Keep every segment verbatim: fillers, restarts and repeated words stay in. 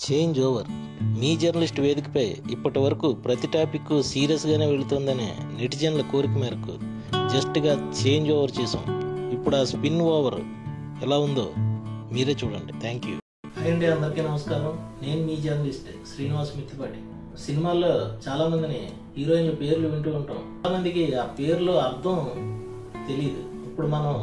Change over. మీ journalist వేదికపై ఇప్పటి వరకు ప్రతి టాపిక్ సీరియస్గానే వెళుతుందనే నెటిజన్ల కోరిక మేరకు జస్ట్గా చేంజ్ ఓవర్ చేసాం. ఇప్పుడు ఆ స్పిన్ ఓవర్ ఎలా ఉందో మీరే చూడండి. Thank you. హాయ్ అండి, అందరికీ నమస్కారం. నేను మీ జర్నలిస్ట్ శ్రీనివాస్ మిత్తిపాటి. సినిమాల్లో చాలా మందిని హీరోయిన్ల పేర్లు వింటూ ఉంటాం. చాలా మందికి ఆ పేర్లు అర్థం తెలియదు. ఇప్పుడు మనం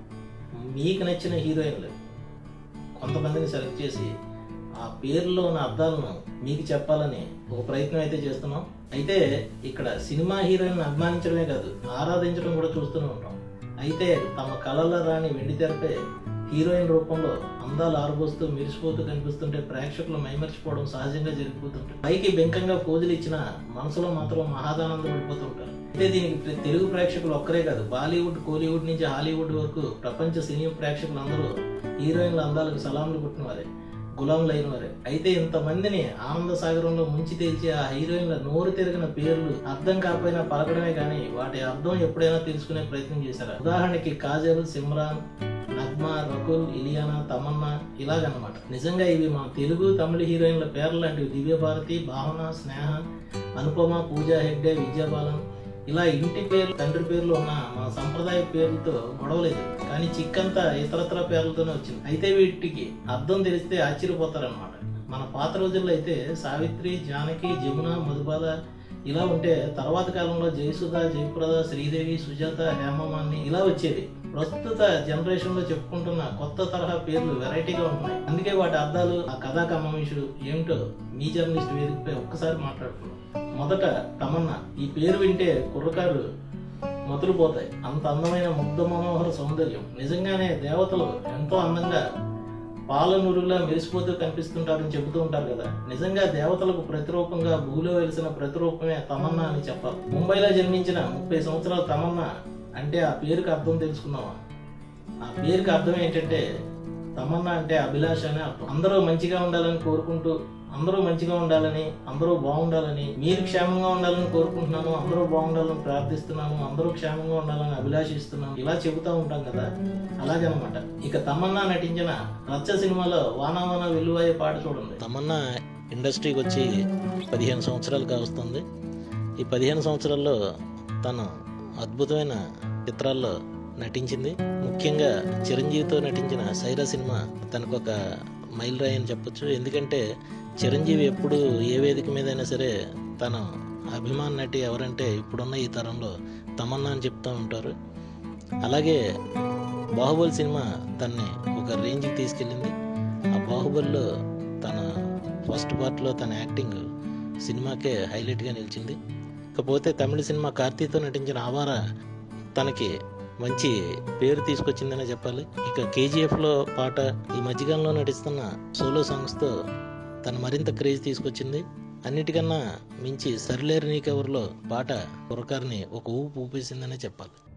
మీకు నచ్చిన హీరోయిన్లు కొంతమందిని సెలెక్ట్ చేసి ఆ పేర్లో ఉన్న అర్థాలను మీకు చెప్పాలని ఒక ప్రయత్నం అయితే చేస్తున్నాం. అయితే ఇక్కడ సినిమా హీరోయిన్ అభిమానించడమే కాదు, ఆరాధించడం కూడా చూస్తూనే ఉంటాం. అయితే తమ కళల రాని వెండి తెరపై హీరోయిన్ రూపంలో అందాలు ఆరబోస్తూ మెరిసిపోతూ కనిపిస్తుంటే ప్రేక్షకులు మైమర్చిపోవడం సహజంగా జరిగిపోతుంటారు. పైకి బెంకంగా పోజులు ఇచ్చిన మనసులో మాత్రం మహాదానందం పడిపోతుంటారు. అయితే దీనికి తెలుగు ప్రేక్షకులు ఒక్కరే కాదు, బాలీవుడ్, కోలీవుడ్ నుంచి హాలీవుడ్ వరకు ప్రపంచ సినీ ప్రేక్షకులు అందరూ హీరోయిన్ల అందాలకు సలాంలు పుట్టిన వారే, గులాంలు అయిన వారే. అయితే ఇంతమందిని ఆనంద సాగరంలో ముంచి తేల్చి ఆ హీరోయిన్ల నోరు తిరిగిన పేర్లు అర్థం కాకపోయినా పలకడమే కానీ వాటి అర్థం ఎప్పుడైనా తెలుసుకునే ప్రయత్నం చేశారా? ఉదాహరణకి కాజల్, సిమ్రాన్, నగ్మా, రకుల్, ఇలియానా, తమన్నా, ఇలాగనమాట. నిజంగా ఇవి మన తెలుగు, తమిళ హీరోయిన్ల పేర్లు లాంటివి. దివ్యభారతి, భావన, స్నేహ, అనుపమ, పూజా హెగ్డే, విద్యాబాలన్, ఇలా ఇంటి పేర్లు, తండ్రి పేర్లు ఉన్న మన సంప్రదాయ పేర్లతో గొడవలేదు. కానీ చిక్కంతా ఇతరత్ర పేర్లతోనే వచ్చింది. అయితే వీటికి అర్థం తెలిస్తే ఆశ్చర్యపోతారనమాట. మన పాత రోజుల్లో అయితే సావిత్రి, జానకి, జమున, మధుబాల ఇలా ఉంటే తర్వాత కాలంలో జయసుధ, జయప్రద, శ్రీదేవి, సుజాత, హేమమాలిని ఇలా వచ్చేది. ప్రస్తుత జనరేషన్ లో చెప్పుకుంటున్న కొత్త తరహా పేర్లు వెరైటీగా ఉంటున్నాయి. అందుకే వాటి అర్థాలు, ఆ కథా కమమిషుడు ఏమిటో మీ జర్నలిస్ట్ వేదికపై ఒక్కసారి మాట్లాడుకున్నాం. మొదట తమన్నా. ఈ పేరు వింటే కుర్రకారు మొదలుపోతాయి. అంత అందమైన ముగ్ధ మనోహర సౌందర్యం. నిజంగానే దేవతలు ఎంతో అందంగా పాలనురులా మెరిసిపోతూ కనిపిస్తుంటారని చెబుతూ ఉంటారు కదా. నిజంగా దేవతలకు ప్రతిరూపంగా భూలో వెలిసిన ప్రతిరూపమే తమన్నా అని చెప్పాలి. ముంబైలో జన్మించిన ముప్పై సంవత్సరాల తమన్నా అంటే ఆ పేరుకి అర్థం తెలుసుకున్నావా? ఆ పేరుకి అర్థం ఏంటంటే తమన్నా అంటే అభిలాష అనే అర్థం. అందరూ మంచిగా ఉండాలని కోరుకుంటూ, అందరూ మంచిగా ఉండాలని, అందరూ బాగుండాలని, మీరు క్షేమంగా ఉండాలని కోరుకుంటున్నాను, అందరూ బాగుండాలని ప్రార్థిస్తున్నాను, అందరూ క్షేమంగా ఉండాలని అభిలాషిస్తున్నాను, ఇలా చెబుతూ ఉంటాం కదా. అలాగనమాట. ఇక తమన్నా నటించిన రచ్చ సినిమాలో వానా వానా వెల్లువాయే పాట చూడండి. తమన్నా ఇండస్ట్రీకి వచ్చి పదిహేను సంవత్సరాలు కావస్తుంది. ఈ పదిహేను సంవత్సరాల్లో తను అద్భుతమైన చిత్రాల్లో నటించింది. ముఖ్యంగా చిరంజీవితో నటించిన సైరా సినిమా తనకు ఒక మైల్ రాయి అని చెప్పొచ్చు. ఎందుకంటే చిరంజీవి ఎప్పుడు ఏ వేదిక మీద అయినా సరే తన అభిమాన నటి ఎవరంటే ఇప్పుడున్న ఈ తరంలో తమన్నా అని చెప్తూ ఉంటారు. అలాగే బాహుబలి సినిమా తన్ని ఒక రేంజ్కి తీసుకెళ్ళింది. ఆ బాహుబలిలో తన ఫస్ట్ పార్ట్లో తన యాక్టింగ్ సినిమాకే హైలైట్గా నిలిచింది. ఇకపోతే తమిళ సినిమా కార్తీతో నటించిన ఆవార తనకి మంచి పేరు తీసుకొచ్చిందనే చెప్పాలి. ఇక కేజీఎఫ్లో పాట, ఈ మధ్యకాలంలో నటిస్తున్న సోలో సాంగ్స్తో తను మరింత క్రేజ్ తీసుకొచ్చింది. అన్నిటికన్నా మించి సరిలేరు నీకెవర్లో పాట కుర్రకారిని ఒక ఊపు ఊపేసిందనే చెప్పాలి.